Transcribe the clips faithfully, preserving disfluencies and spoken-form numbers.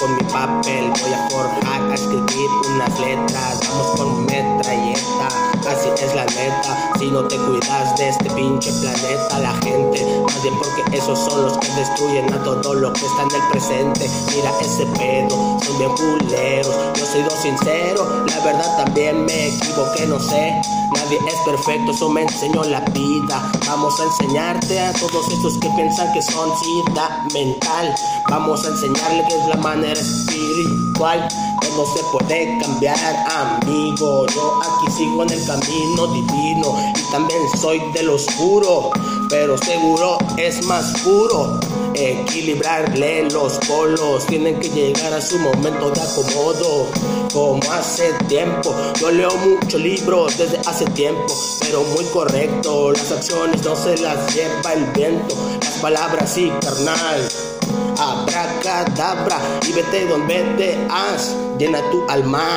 con mi papel voy a forjar, a escribir unas letras. Vamos con metralleta, así es la neta. Si no te cuidas de este pinche planeta, la gente, más bien porque esos son los que destruyen a todo lo que está en el presente. Mira ese pedo, son bien culeros. Yo soy do sincero, la verdad también me equivoqué, no sé. Nadie es perfecto, eso me enseñó la vida. Vamos a enseñarte a todos esos que piensan que son sida mental. Vamos a enseñarle que es la manera espiritual. Todo se puede cambiar, amigo. Yo aquí sigo en el camino divino y también soy del oscuro, pero seguro es más puro. Equilibrarle los polos, tienen que llegar a su momento de acomodo. Como hace tiempo, yo leo muchos libros desde hace tiempo, pero muy correcto. Las acciones no se las lleva el viento, las palabras sí, carnal. Abracadabra y vete donde te has, llena tu alma.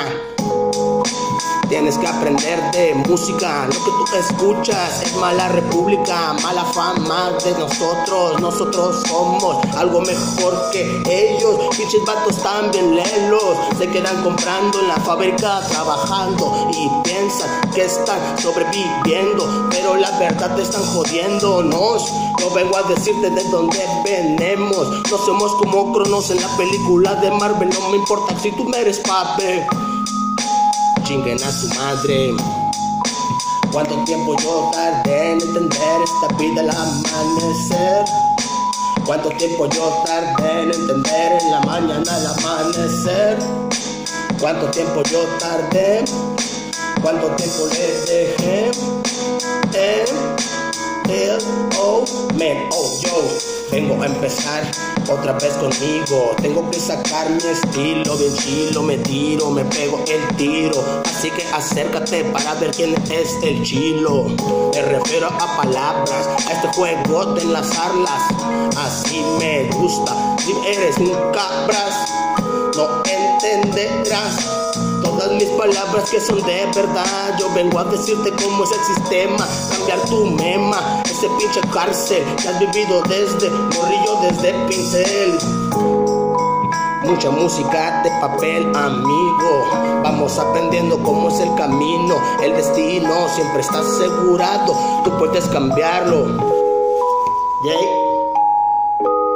Tienes que aprender de música, lo que tú escuchas es mala república, mala fama de nosotros. Nosotros somos algo mejor que ellos. Pinches vatos tan bien lelos, se quedan comprando en la fábrica, trabajando y piensan que están sobreviviendo, pero la verdad te están jodiéndonos. Yo vengo a decirte de dónde venimos. No somos como Cronos en la película de Marvel. No me importa si tú me eres papi, chinguen a su madre. Cuánto tiempo yo tardé en entender esta vida al amanecer. Cuánto tiempo yo tardé en entender en la mañana al amanecer. Cuánto tiempo yo tardé. Cuánto tiempo le dejé. Eh, eh, oh, man, oh, yo vengo a empezar otra vez conmigo. Tengo que sacar mi estilo bien chilo. Me tiro, me pego el tiro. Así que acércate para ver quién es el chilo. Me refiero a palabras, a este juego de enlazarlas. Así me gusta. Si eres un cabras, no entenderás todas mis palabras que son de verdad. Yo vengo a decirte cómo es el sistema, cambiar tu mema, ese pinche cárcel que has vivido desde morrillo, desde pincel. Mucha música de papel, amigo. Vamos aprendiendo cómo es el camino. El destino siempre está asegurado, tú puedes cambiarlo. Yeah.